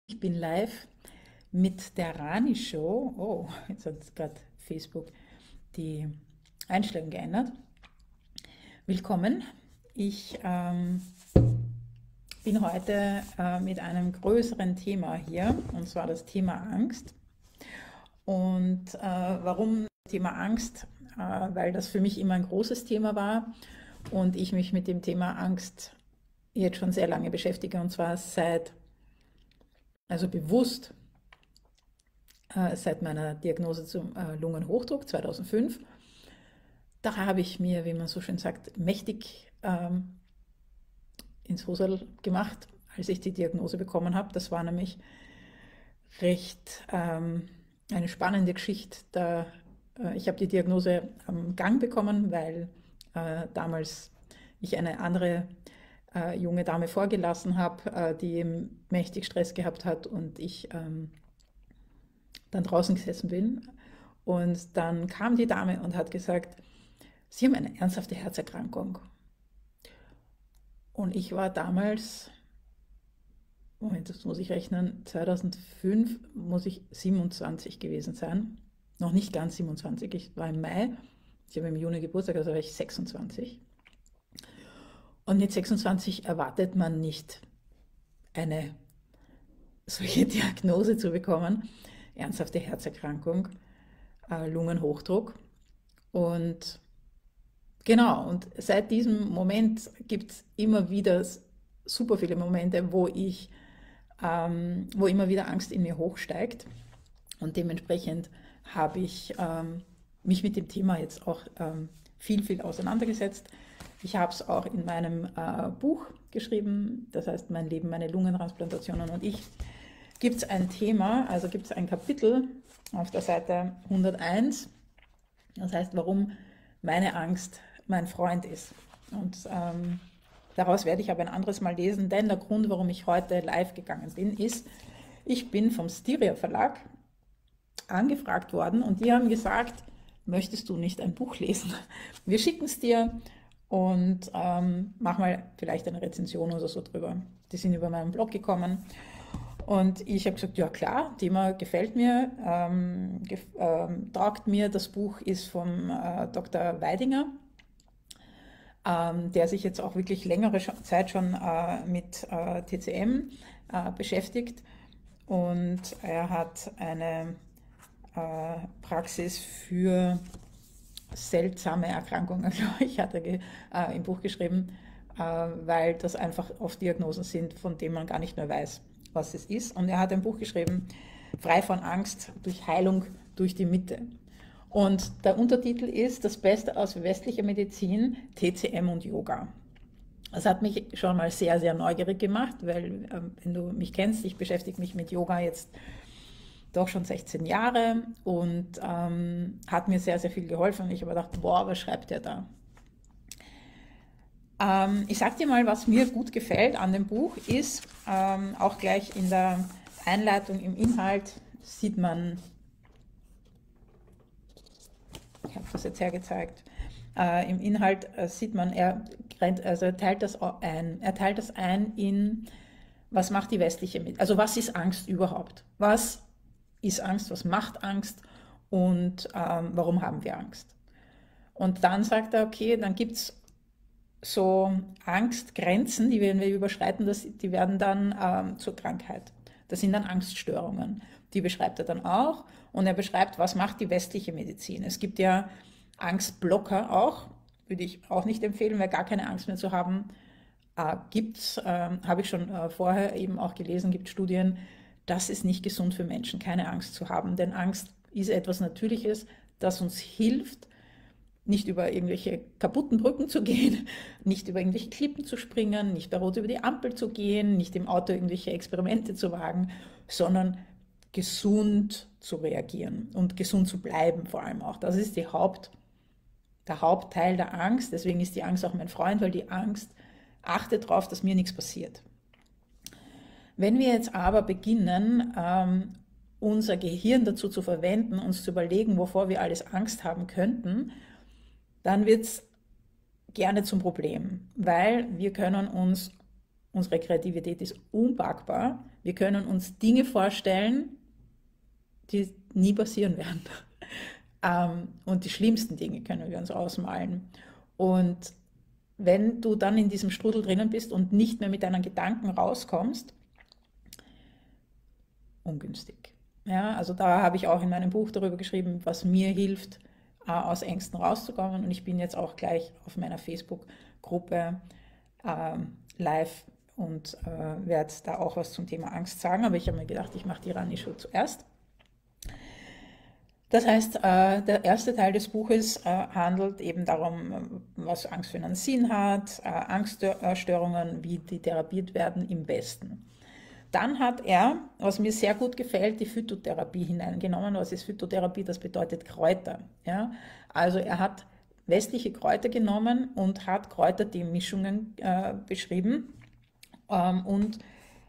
Ich bin live mit der Rani Show. Oh, jetzt hat gerade Facebook die Einstellung geändert. Willkommen. Ich bin heute mit einem größeren Thema hier, und zwar das Thema Angst. Und warum das Thema Angst? Weil das für mich immer ein großes Thema war und ich mich mit dem Thema Angst jetzt schon sehr lange beschäftige, und zwar also bewusst seit meiner Diagnose zum Lungenhochdruck 2005. Da habe ich mir, wie man so schön sagt, mächtig ins Hosel gemacht, als ich die Diagnose bekommen habe. Das war nämlich recht eine spannende Geschichte. Ich habe die Diagnose am Gang bekommen, weil damals ich eine andere junge Dame vorgelassen habe, die mächtig Stress gehabt hat und ich dann draußen gesessen bin. Und dann kam die Dame und hat gesagt, Sie haben eine ernsthafte Herzerkrankung. Und ich war damals, Moment, das muss ich rechnen, 2005 muss ich 27 gewesen sein. Noch nicht ganz 27, ich war im Mai, ich habe im Juni Geburtstag, also war ich 26. Und mit 26 erwartet man nicht, eine solche Diagnose zu bekommen, ernsthafte Herzerkrankung, Lungenhochdruck. Und genau, und seit diesem Moment gibt es immer wieder super viele Momente, wo immer wieder Angst in mir hochsteigt. Und dementsprechend habe ich mich mit dem Thema jetzt auch viel auseinandergesetzt. Ich habe es auch in meinem Buch geschrieben, das heißt Mein Leben, meine Lungentransplantationen und ich. Gibt es ein Thema, also gibt es ein Kapitel auf der Seite 101, das heißt, warum meine Angst mein Freund ist. Und daraus werde ich aber ein anderes Mal lesen, denn der Grund, warum ich heute live gegangen bin, ist, ich bin vom Styria Verlag angefragt worden und die haben gesagt, möchtest du nicht ein Buch lesen? Wir schicken es dir und mach mal vielleicht eine Rezension oder so drüber. Die sind über meinen Blog gekommen. Und ich habe gesagt, ja klar, Thema gefällt mir, taugt mir. Das Buch ist vom Dr. Weidinger, der sich jetzt auch wirklich längere Zeit schon mit TCM beschäftigt. Und er hat eine Praxis für seltsame Erkrankungen, glaube ich, hat er im Buch geschrieben, weil das einfach oft Diagnosen sind, von denen man gar nicht mehr weiß, was es ist. Und er hat ein Buch geschrieben, Frei von Angst durch Heilung durch die Mitte. Und der Untertitel ist Das Beste aus westlicher Medizin, TCM und Yoga. Das hat mich schon mal sehr neugierig gemacht, weil, wenn du mich kennst, ich beschäftige mich mit Yoga jetzt doch schon 16 Jahre und hat mir sehr viel geholfen. Und ich habe gedacht, boah, was schreibt der da? Ich sag dir mal, was mir gut gefällt an dem Buch ist, auch gleich in der Einleitung, im Inhalt sieht man, ich habe das jetzt hergezeigt, im Inhalt sieht man, er teilt das ein in, was macht die westliche Medizin, also was ist Angst überhaupt? Was ist Angst, was macht Angst und warum haben wir Angst? Und dann sagt er, okay, dann gibt es so Angstgrenzen, die wenn wir überschreiten, die werden dann zur Krankheit. Das sind dann Angststörungen. Die beschreibt er dann auch. Und er beschreibt, was macht die westliche Medizin. Es gibt ja Angstblocker auch, würde ich auch nicht empfehlen, weil gar keine Angst mehr zu haben. Habe ich schon vorher eben auch gelesen, gibt Studien, das ist nicht gesund für Menschen, keine Angst zu haben. Denn Angst ist etwas Natürliches, das uns hilft, nicht über irgendwelche kaputten Brücken zu gehen, nicht über irgendwelche Klippen zu springen, nicht bei Rot über die Ampel zu gehen, nicht im Auto irgendwelche Experimente zu wagen, sondern gesund zu reagieren und gesund zu bleiben vor allem auch. Das ist der Hauptteil der Angst. Deswegen ist die Angst auch mein Freund, weil die Angst achtet darauf, dass mir nichts passiert. Wenn wir jetzt aber beginnen, unser Gehirn dazu zu verwenden, uns zu überlegen, wovor wir alles Angst haben könnten, dann wird es gerne zum Problem, weil wir können uns unsere Kreativität ist unpackbar. Wir können uns Dinge vorstellen, die nie passieren werden. Und die schlimmsten Dinge können wir uns ausmalen. Und wenn du dann in diesem Strudel drinnen bist und nicht mehr mit deinen Gedanken rauskommst, ungünstig. Ja, also da habe ich auch in meinem Buch darüber geschrieben, was mir hilft, aus Ängsten rauszukommen. Und ich bin jetzt auch gleich auf meiner Facebook-Gruppe live und werde da auch was zum Thema Angst sagen. Aber ich habe mir gedacht, ich mache die Rani-Show zuerst. Das heißt, der erste Teil des Buches handelt eben darum, was Angst für einen Sinn hat, Angststörungen, wie die therapiert werden im Besten. Dann hat er, was mir sehr gut gefällt, die Phytotherapie hineingenommen. Was ist Phytotherapie? Das bedeutet Kräuter. Ja? Also er hat westliche Kräuter genommen und hat Kräutertee-Mischungen beschrieben und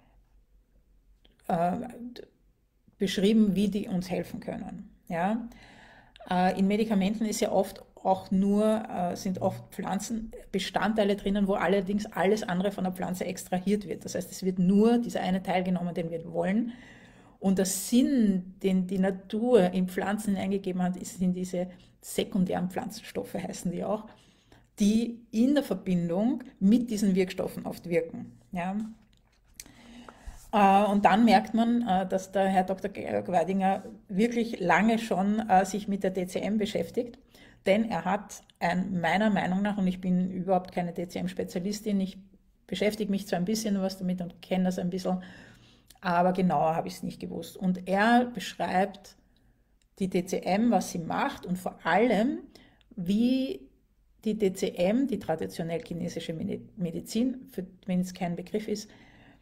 beschrieben, wie die uns helfen können. Ja? In Medikamenten ist ja oft auch nur, sind oft Pflanzenbestandteile drinnen, wo allerdings alles andere von der Pflanze extrahiert wird. Das heißt, es wird nur dieser eine Teil genommen, den wir wollen. Und der Sinn, den die Natur in Pflanzen hineingegeben hat, sind diese sekundären Pflanzenstoffe, heißen die auch, die in der Verbindung mit diesen Wirkstoffen oft wirken. Ja? Und dann merkt man, dass der Herr Dr. Gweidinger wirklich lange schon sich mit der DCM beschäftigt, denn er hat meiner Meinung nach, und ich bin überhaupt keine DCM-Spezialistin, ich beschäftige mich zwar ein bisschen was damit und kenne das ein bisschen, aber genauer habe ich es nicht gewusst. Und er beschreibt die DCM, was sie macht und vor allem, wie die DCM, die traditionell chinesische Medizin, wenn es kein Begriff ist,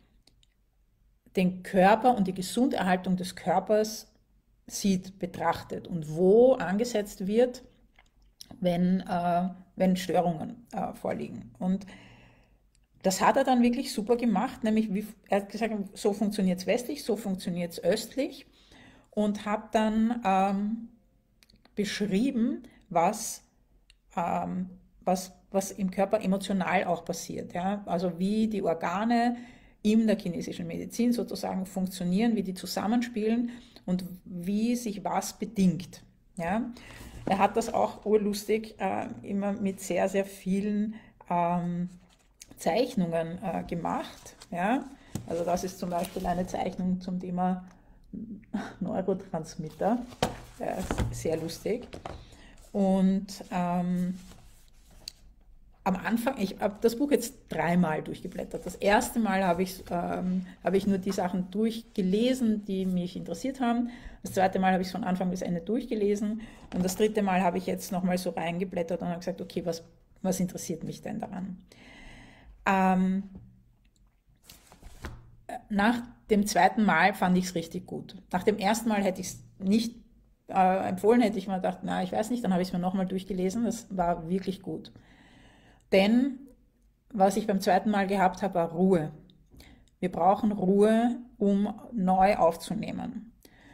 den Körper und die Gesunderhaltung des Körpers sieht, betrachtet und wo angesetzt wird, wenn Störungen vorliegen. Und das hat er dann wirklich super gemacht, nämlich er hat gesagt, so funktioniert es westlich, so funktioniert es östlich und hat dann beschrieben, was im Körper emotional auch passiert. Ja? Also wie die Organe in der chinesischen Medizin sozusagen funktionieren, wie die zusammenspielen und wie sich was bedingt. Ja? Er hat das auch urlustig immer mit sehr, sehr vielen Zeichnungen gemacht. Ja? Also das ist zum Beispiel eine Zeichnung zum Thema Neurotransmitter. Der ist sehr lustig. Und am Anfang, ich habe das Buch jetzt 3-mal durchgeblättert. Das erste Mal habe ich nur die Sachen durchgelesen, die mich interessiert haben. Das zweite Mal habe ich es von Anfang bis Ende durchgelesen. Und das dritte Mal habe ich jetzt nochmal so reingeblättert und habe gesagt, okay, was interessiert mich denn daran? Nach dem zweiten Mal fand ich es richtig gut. Nach dem ersten Mal hätte ich es nicht empfohlen, hätte ich mir gedacht, na, ich weiß nicht, dann habe ich es mir nochmal durchgelesen. Das war wirklich gut. Denn was ich beim zweiten Mal gehabt habe, war Ruhe. Wir brauchen Ruhe, um neu aufzunehmen.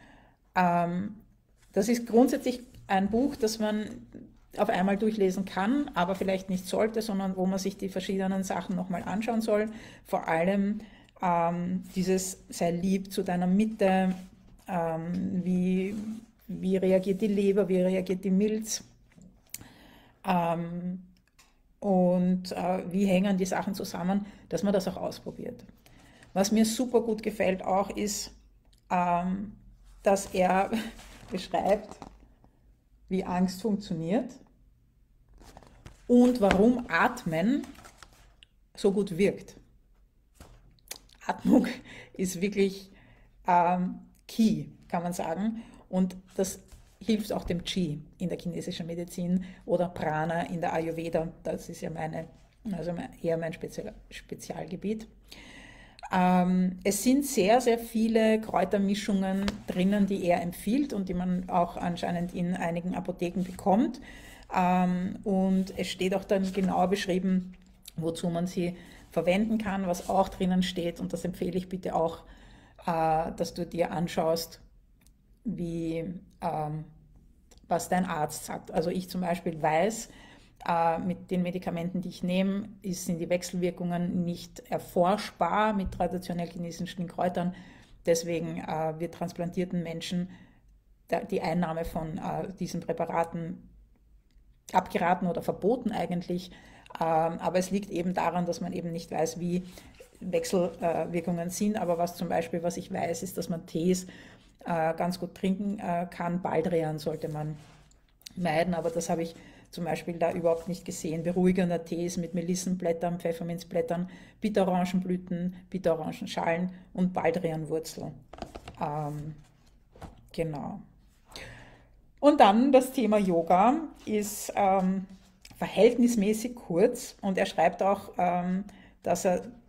Das ist grundsätzlich ein Buch, das man auf einmal durchlesen kann, aber vielleicht nicht sollte, sondern wo man sich die verschiedenen Sachen nochmal anschauen soll. Vor allem dieses sei lieb zu deiner Mitte, wie reagiert die Leber, wie reagiert die Milz, und wie hängen die Sachen zusammen, dass man das auch ausprobiert. Was mir super gut gefällt auch ist, dass er beschreibt, wie Angst funktioniert und warum Atmen so gut wirkt. Atmung ist wirklich key, kann man sagen, und das hilft auch dem Qi in der chinesischen Medizin oder Prana in der Ayurveda. Das ist ja eher mein Spezialgebiet. Es sind sehr, sehr viele Kräutermischungen drinnen, die er empfiehlt und die man auch anscheinend in einigen Apotheken bekommt. Und es steht auch dann genauer beschrieben, wozu man sie verwenden kann, was auch drinnen steht. Und das empfehle ich bitte auch, dass du dir anschaust, was dein Arzt sagt. Also ich zum Beispiel weiß, Mit den Medikamenten, die ich nehme, sind die Wechselwirkungen nicht erforschbar mit traditionell chinesischen Kräutern. Deswegen wird transplantierten Menschen die Einnahme von diesen Präparaten abgeraten oder verboten eigentlich. Aber es liegt eben daran, dass man eben nicht weiß, wie Wechselwirkungen sind. Aber was zum Beispiel, was ich weiß, ist, dass man Tees ganz gut trinken kann. Baldrian sollte man meiden, aber das habe ich zum Beispiel da überhaupt nicht gesehen. Beruhigender Tees mit Melissenblättern, Pfefferminzblättern, Bitterorangenblüten, Bitterorangenschalen und Baldrianwurzel. Genau. Und dann das Thema Yoga ist verhältnismäßig kurz und er schreibt auch, dass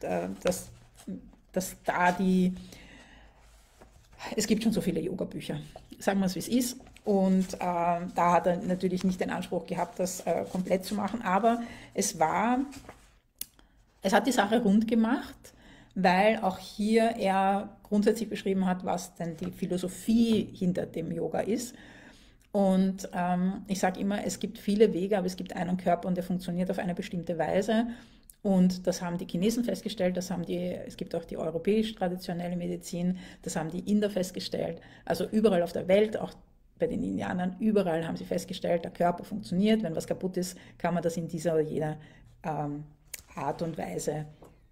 es gibt schon so viele Yoga-Bücher, sagen wir es wie es ist. Und da hat er natürlich nicht den Anspruch gehabt, das komplett zu machen, aber es hat die Sache rund gemacht, weil auch hier er grundsätzlich beschrieben hat, was denn die Philosophie hinter dem Yoga ist. Und ich sage immer, es gibt viele Wege, aber es gibt einen Körper und der funktioniert auf eine bestimmte Weise. Und das haben die Chinesen festgestellt, es gibt auch die europäisch-traditionelle Medizin, das haben die Inder festgestellt. Also überall auf der Welt, auch bei den Indianern, überall haben sie festgestellt, der Körper funktioniert. Wenn was kaputt ist, kann man das in dieser oder jener Art und Weise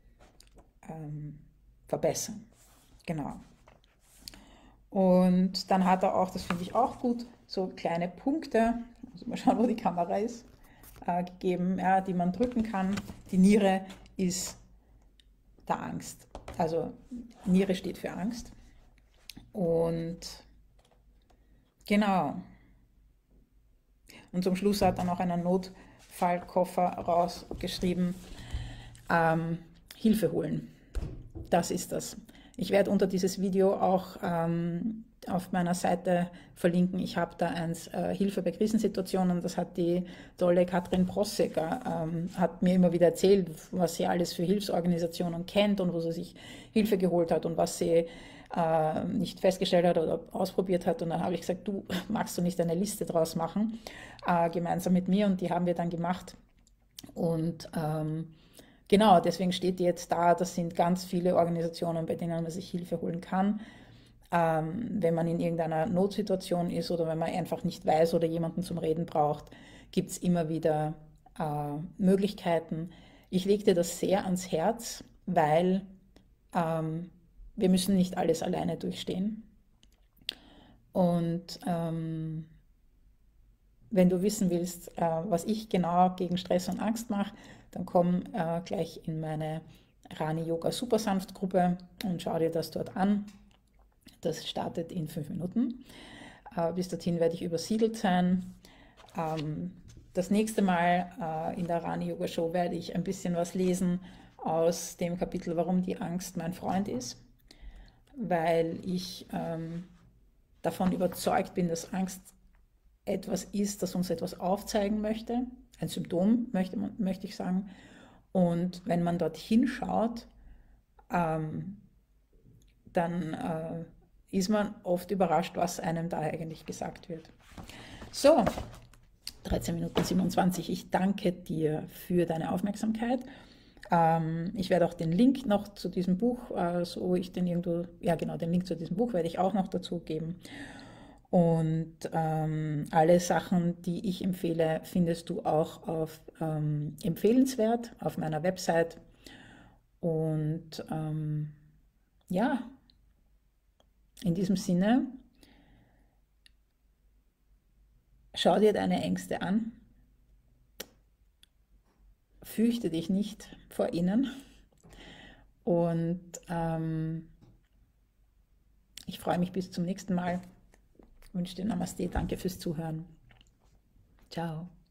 verbessern. Genau. Und dann hat er auch, das finde ich auch gut, so kleine Punkte, also mal schauen, wo die Kamera ist, gegeben, ja, die man drücken kann. Die Niere ist der Angst. Also Niere steht für Angst. Und genau. Und zum Schluss hat er noch einen Notfallkoffer rausgeschrieben. Hilfe holen. Das ist das. Ich werde unter dieses Video auch auf meiner Seite verlinken. Ich habe da eins Hilfe bei Krisensituationen. Das hat die tolle Katrin Prossecker, hat mir immer wieder erzählt, was sie alles für Hilfsorganisationen kennt und wo sie sich Hilfe geholt hat und was sie nicht festgestellt hat oder ausprobiert hat. Und dann habe ich gesagt, du, magst du nicht eine Liste draus machen, gemeinsam mit mir? Und die haben wir dann gemacht. Und genau, deswegen steht die jetzt da. Das sind ganz viele Organisationen, bei denen man sich Hilfe holen kann, wenn man in irgendeiner Notsituation ist oder wenn man einfach nicht weiß oder jemanden zum Reden braucht, gibt es immer wieder Möglichkeiten. Ich lege dir das sehr ans Herz, weil wir müssen nicht alles alleine durchstehen. Und wenn du wissen willst, was ich genau gegen Stress und Angst mache, dann komm gleich in meine Rani Yoga Supersanft Gruppe und schau dir das dort an. Das startet in 5 Minuten. Bis dorthin werde ich übersiedelt sein. Das nächste Mal in der Rani Yoga Show werde ich ein bisschen was lesen aus dem Kapitel, warum die Angst mein Freund ist, weil ich davon überzeugt bin, dass Angst etwas ist, das uns etwas aufzeigen möchte, ein Symptom möchte ich sagen. Und wenn man dort hinschaut, dann ist man oft überrascht, was einem da eigentlich gesagt wird. So, 13 Minuten 27. Ich danke dir für deine Aufmerksamkeit. Ich werde auch den Link noch zu diesem Buch, so ich den irgendwo, ja genau, den Link zu diesem Buch werde ich auch noch dazu geben. Und alle Sachen, die ich empfehle, findest du auch auf empfehlenswert auf meiner Website. Und ja, in diesem Sinne, schau dir deine Ängste an, fürchte dich nicht vor ihnen und ich freue mich bis zum nächsten Mal. Ich wünsche dir Namaste, danke fürs Zuhören. Ciao.